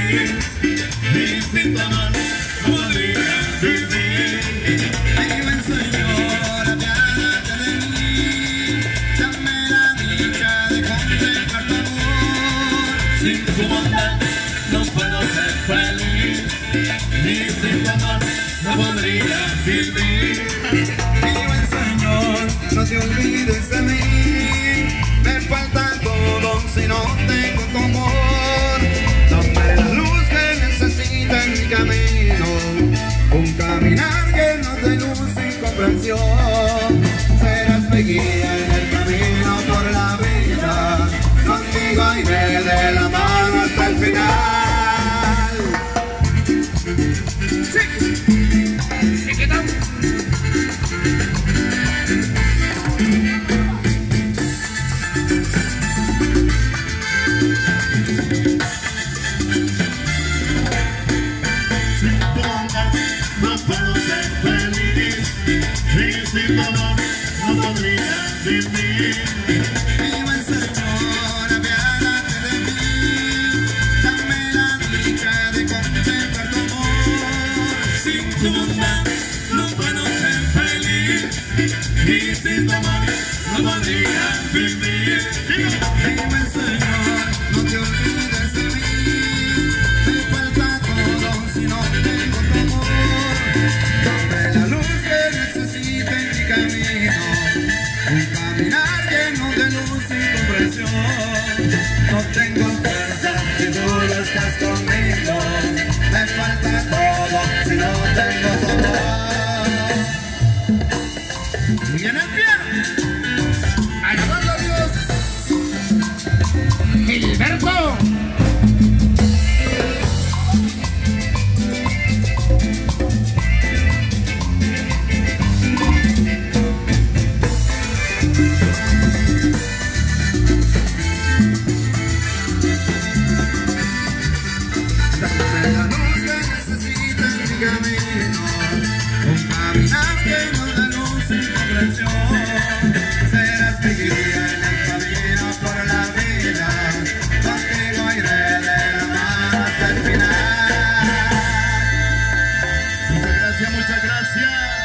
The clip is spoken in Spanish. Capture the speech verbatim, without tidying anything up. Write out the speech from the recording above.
feliz, y sin tu amor no podría vivir. Ayúdame, Señor, apiádate de mí, dame la dicha de contemplar tu amor. Sin tu bondad no puedo ser feliz, ni sin tu amor no podría vivir. Ayúdame, Señor, no te olvides de mí, me falta todo si no tengo tu amor. Dame la luz que necesita en mi camino, un caminar lleno de luz y comprensión. Serás mi guía en el camino por la vida, contigo iré de la mano hasta el final. Sí, sí, ¿qué tal? No puedo ser feliz, y sin tu amor no podría vivir. Ayúdame, Señor, apiádate de mí, dame la dicha de contemplar tu amor. Sin tu bondad no puedo ser feliz, y sin tu amor no podría vivir. Ayúdame, Señor, no te olvides de mí, me falta todo si no tengo tu amor. Dame la luz que necesito en mi camino, un caminar lleno de luz y comprensión. No tengo fuerza si tú no estás conmigo, me falta todo si no tengo tu amor. Y en el pie, alabando a Dios, Gilberto. Dame la luz que necesita en mi camino, un caminar lleno de luz y comprensión. Serás mi guía en el camino por la vida, contigo iré de la mano hasta el final. Muchas gracias, muchas gracias.